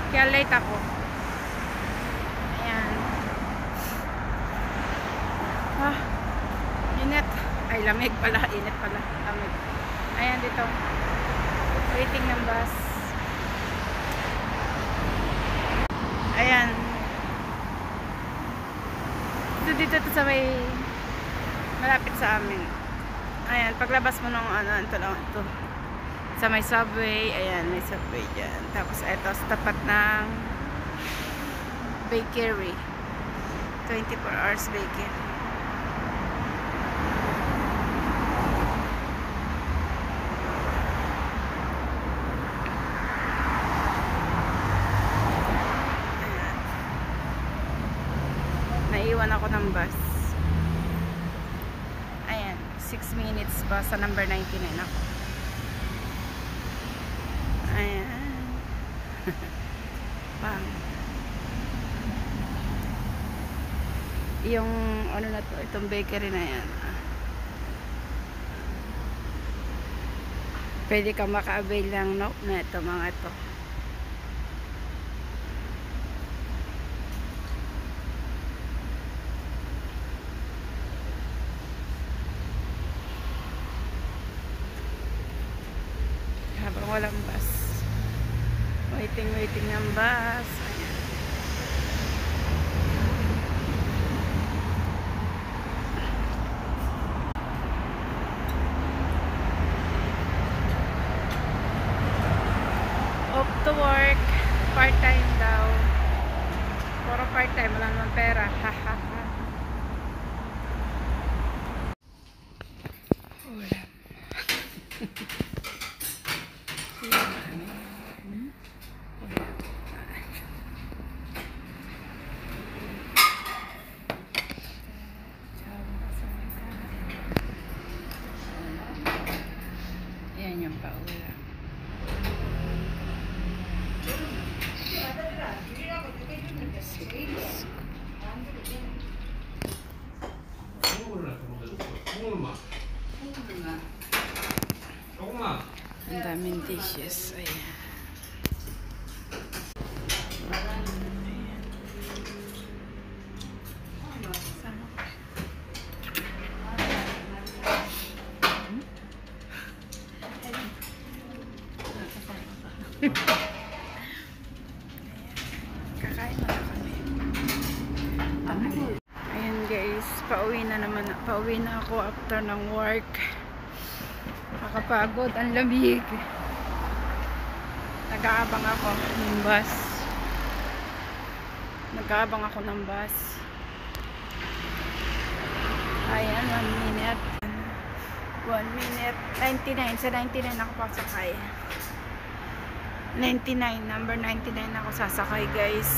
Kaya late ako. Ayan. Ah, init. Ay, lamig pala. Init pala. Lamig. Ayan dito. Waiting ng bus. Ayan. Dito sa may malapit sa amin. Ayan, paglabas mo ng ito sa may subway. Ayan, may subway dyan. Tapos ito sa tapat ng bakery, 24 hours bakery. Ayan. Naiwan ako ng bus. 6 minutes pa sa number 99 ako. Ayan. Bang. Yung ano na to, itong bakery na yan. Pwede kang maka-avail ng note na ito, mga ito. Habang walang bus, waiting ng bus. Ayan. Off to work, part-time daw. Puro part-time, wala naman pera. Hahaha. Ulam. Yan yung paulam. Ang daming dishes. Ayan. Kakain na kami. Ayan guys, pauwi na ako after ng work. Nakapagod, ang lamig. Nag-aabang ako ng bus. Ayan, 1 minute. 1 minute. 99. Sa 99 ako pasakay. 99. Number 99 ako sasakay, guys.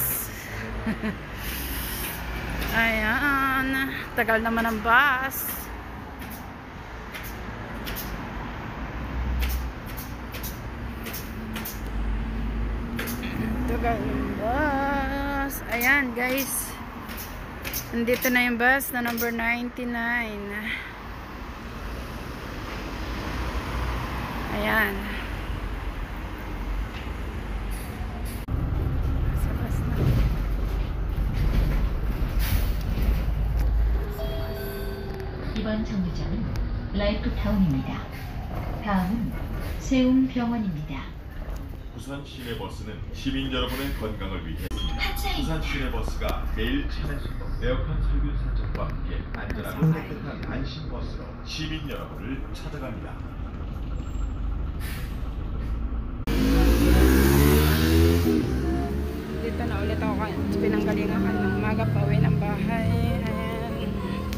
Ayan. Tagal naman ang bus. Tagal ng bus. Ayan, guys. Nandito na yung bus na number 99. Ayan. Sa bus na. 이번 정류장은 라이프타운입니다. 다음은 세움병원입니다. 부산 시내버스는 시민 여러분의 건강을 위해 부산 시내버스가 매일 차량 에어컨 설비 설정과 함께 안전하고 깨끗한 안심버스로 시민 여러분을 찾아갑니다. Dito na ulit ako pinanggalingan ng umaga pa uwi ng bahay. Ayan.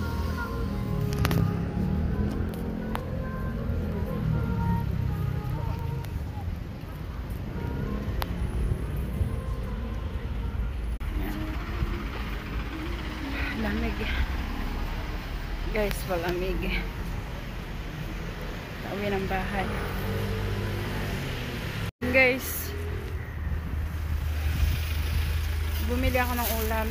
Lamig. Guys, palamig. Uwi ng bahay. Guys, bumili ako ng ulam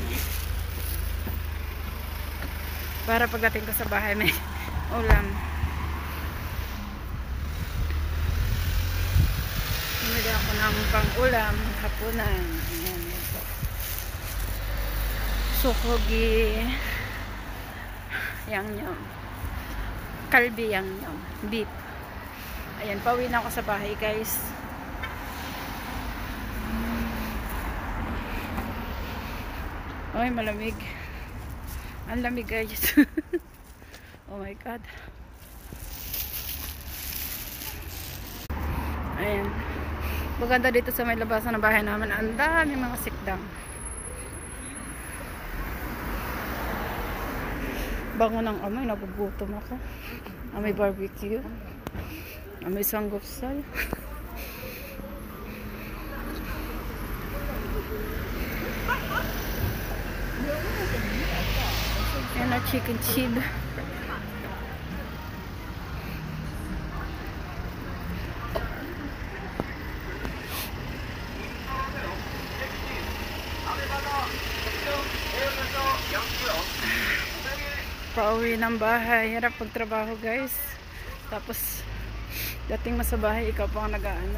para pagdating ko sa bahay may ulam. Bumili bumili ako ng pang-ulam, hapunan. Ayan, ito. Sukogi, yangnyeom. Kalbi yangnyeom. Beef. Ayan, pauwi na ako sa bahay, guys. Ay, malamig. Ang lamig, guys. Oh my God. Ayan. Maganda dito sa may labasan ng bahay namin. Ang dami mga sikdang. Bango ng amoy. Nagugutom ako. Amoy barbecue. Amoy sanggupsal. Yan na chicken chib. Pauwi ng bahay. Hirap pagtrabaho, guys. Tapos dating mo sa bahay, ikaw pa ang nag-aano.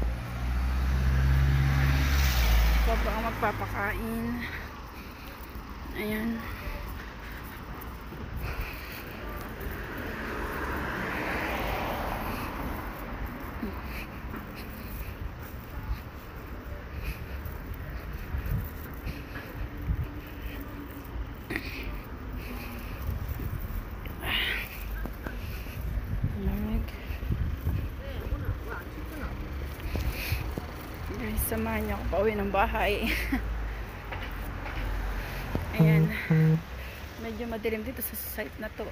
Ikaw pa ang magpapakain. Ayan. Guys, samahan niyo ako pauwi ng bahay. Ayan. Medyo madilim dito sa site na to.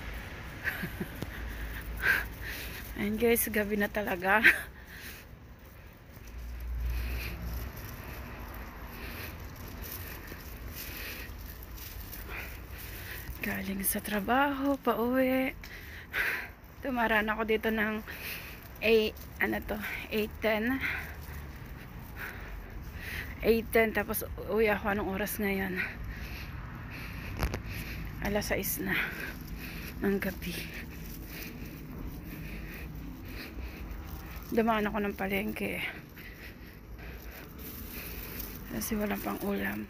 Ayan, guys, gabi na talaga. Galing sa trabaho, pauwi. Tumaran ako dito ng 8:10. 8:10, tapos uwi ako. Anong oras ngayon? Alas 6 na ng gabi. Dumaan ako ng palengke kasi walang pang ulam.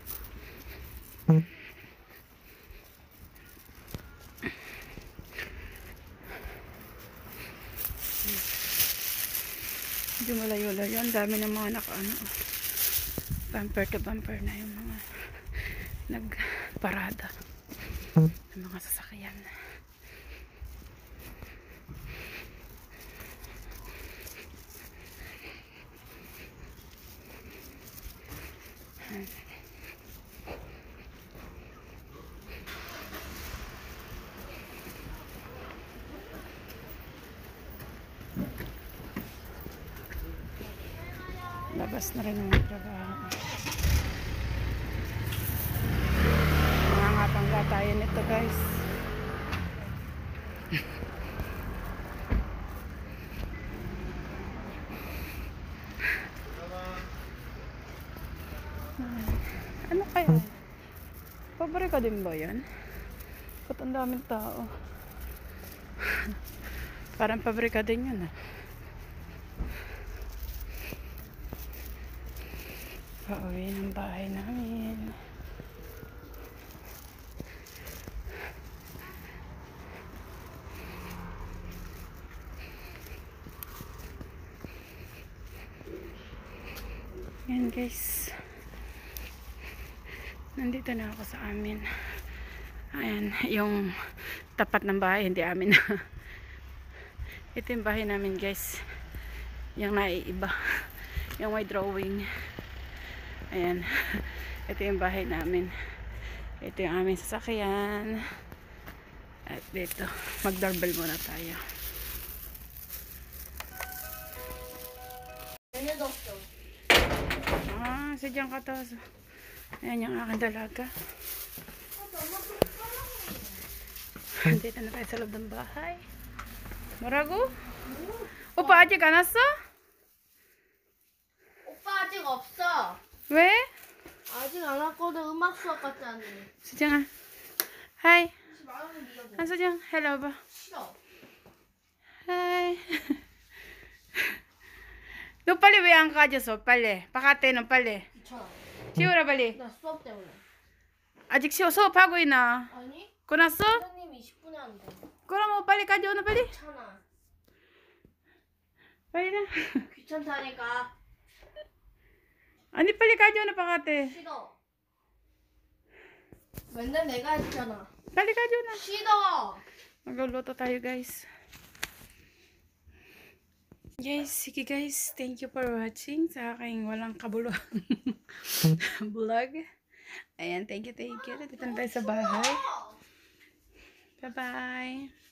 Medyo malayo-layo. Ang dami ng mga nakaano, bumper to bumper na yung mga nagparada ng mga sasakyan. Labas na rin ang trabaho. Mga tayo nito, guys. Ano kaya? Paborito din ba yan? Ba't ang daming tao? Parang paborito din yun, ah. Pauwi ng bahay namin. Yan, guys. Nandito na ako sa amin. Ayan, yung tapat ng bahay, hindi amin na. Ito yung bahay namin, guys. Yung naiiba. Yung may drawing. Ayan. Ito yung bahay namin. Ito yung aming sasakyan. At dito, mag-doorbell muna tayo. Sadyang ka to. Ayan yung aking dalaga. Dito na tayo sa loob ng bahay. 뭐라고? 오빠 아직 안 왔어? 오빠 아직 없어. 왜? 아직 안 왔거든. 음악 수업 같지 않니? 수정아. 하이. 말하면 네가 뭐 한수정, 헬로 봐. 싫어. 하이. 빨리 왜 안 가져서 빨리 바깥에는 빨리 귀찮아. 치우라 빨리. 나 수업 때문에. 아직 수업하고 있나? 아니? 끝났어? 선생님이 20분에 한대. 그럼 빨리 가져오나 빨리? 귀찮아. 빨리 나. 귀찮다니까. 아니 빨리 가져오나 바깥에. 싫어. 맨날 내가 했잖아. 빨리 가져오나. 싫어. Magluluto tayo guys. Guys, sige guys. Thank you for watching sa aking walang kabuluhan vlog. Ayan, thank you, thank you. Dito na tayo sa bahay. Bye-bye.